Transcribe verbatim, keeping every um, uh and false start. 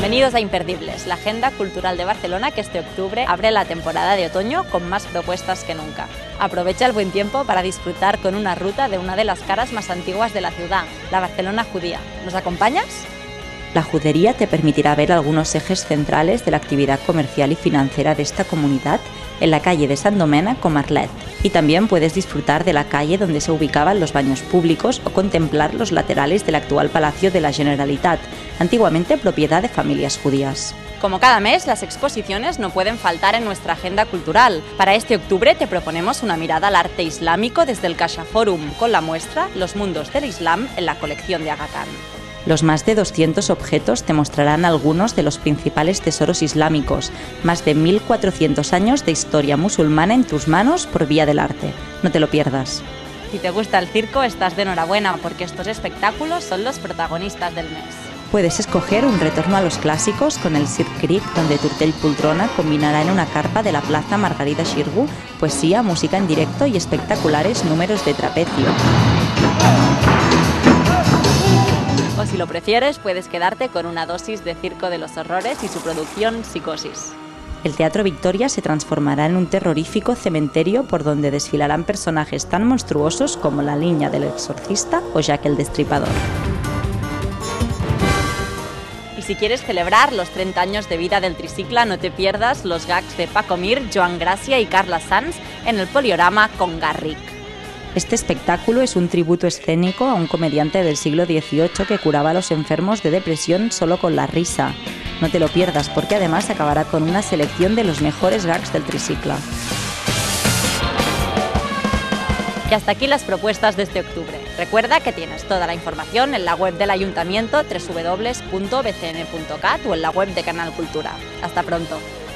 Bienvenidos a Imperdibles, la agenda cultural de Barcelona que este octubre abre la temporada de otoño con más propuestas que nunca. Aprovecha el buen tiempo para disfrutar con una ruta de una de las caras más antiguas de la ciudad, la Barcelona judía. ¿Nos acompañas? La judería te permitirá ver algunos ejes centrales de la actividad comercial y financiera de esta comunidad en la calle de Sant Domènec o Marlet. Y también puedes disfrutar de la calle donde se ubicaban los baños públicos o contemplar los laterales del actual Palacio de la Generalitat, antiguamente propiedad de familias judías. Como cada mes, las exposiciones no pueden faltar en nuestra agenda cultural. Para este octubre te proponemos una mirada al arte islámico desde el Caixa Forum, con la muestra Los mundos del Islam en la colección de Aga Khan. Los más de doscientos objetos te mostrarán algunos de los principales tesoros islámicos, más de mil cuatrocientos años de historia musulmana en tus manos por vía del arte. No te lo pierdas. Si te gusta el circo, estás de enhorabuena porque estos espectáculos son los protagonistas del mes. Puedes escoger un retorno a los clásicos con el Circ Cric, donde Turtell Poltrona combinará en una carpa de la Plaza Margarida Xirgu poesía, música en directo y espectaculares números de trapecio. O si lo prefieres, puedes quedarte con una dosis de Circo de los Horrores y su producción Psicosis. El Teatro Victoria se transformará en un terrorífico cementerio por donde desfilarán personajes tan monstruosos como la Niña del Exorcista o Jack el Destripador. Y si quieres celebrar los treinta años de vida del tricicle, no te pierdas los gags de Paco Mir, Joan Gracia y Carla Sanz en el Poliorama con Garrick. Este espectáculo es un tributo escénico a un comediante del siglo dieciocho que curaba a los enfermos de depresión solo con la risa. No te lo pierdas porque además acabará con una selección de los mejores gags del tricicle. Y hasta aquí las propuestas de este octubre. Recuerda que tienes toda la información en la web del Ayuntamiento doble u doble u doble u punto b c n punto cat o en la web de Canal Cultura. Hasta pronto.